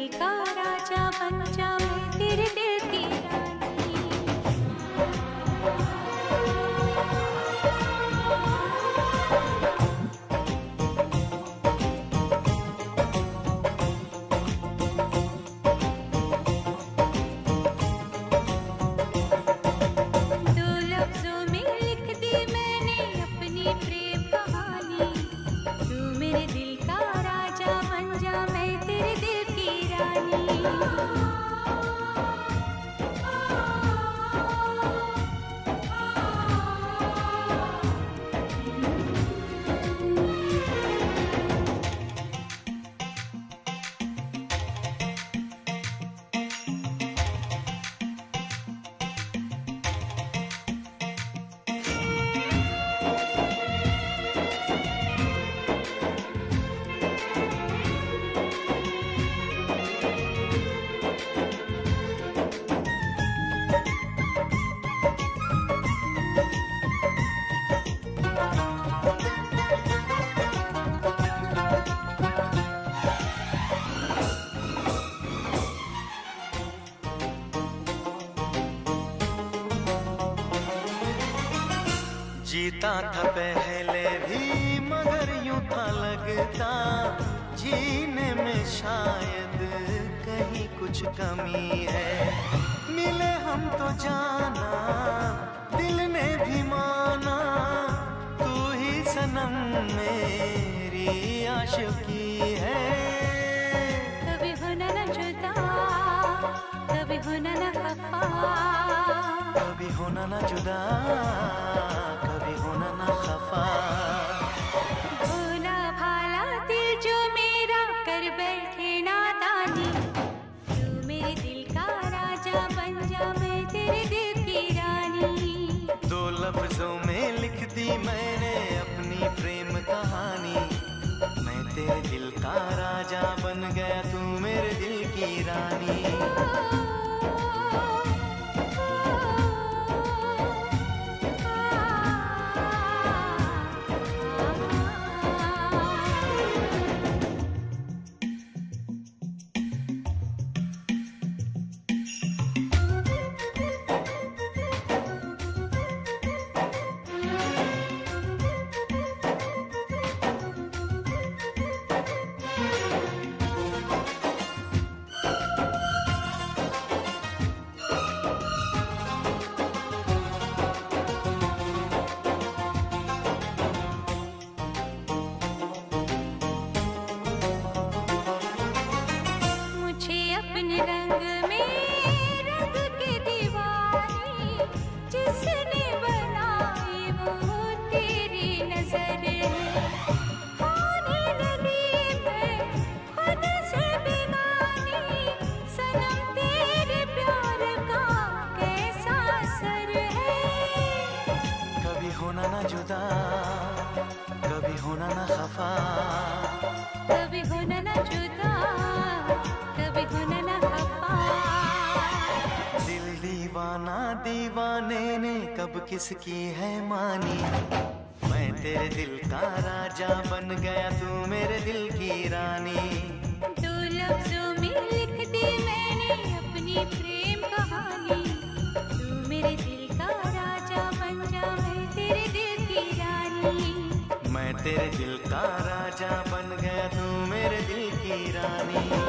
दिल का राजा बन जा, मैं तेरे दिल की रानी। दो लफ्जों में लिख दी मैंने अपनी प्रेम कहानी, तू मेरे दिल का राजा बन जा, मैं तेरे दिल की रानी। जीता था पहले भी मगर यूं था लगता, जीने में शायद कहीं कुछ कमी है। मिले हम तो जाना, दिल ने भी माना, तू ही सनम मेरी आशिकी है। कभी होना न जुदा, कभी होना न खफा, कभी होना न जुदा, कभी होना न खफा। भोला भाला दिल जो मेरा कर बैठे नादानी, तू मेरे दिल का राजा बन जा, मैं तेरे दिल की रानी। दो लफ्जों में लिख दी मैंने अपनी प्रेम कहानी, मैं तेरे दिल का राजा बन गया, तू मेरे दिल की रानी। अपने रंग में रंग के दीवानी, जिसने बनाई वो तेरी नजर है। होने लगी मैं खुद से बेगानी, सनम तेरे प्यार का कैसा असर है। कभी होना न जुदा, कभी होना न खफा, कभी होना न जुदा, कभी होना न खफा। दिल दीवाना दीवाने ने कब किसकी है मानी, मैं तेरे दिल का राजा बन गया, तू मेरे दिल की रानी। दो लफ्जों में लिख दी मैंने अपनी प्रेम कहानी, तू मेरे दिल का राजा बन जा, मैं तेरे दिल की रानी। मैं तेरे दिल का राजा बन गया, तू मेरे दिल की रानी।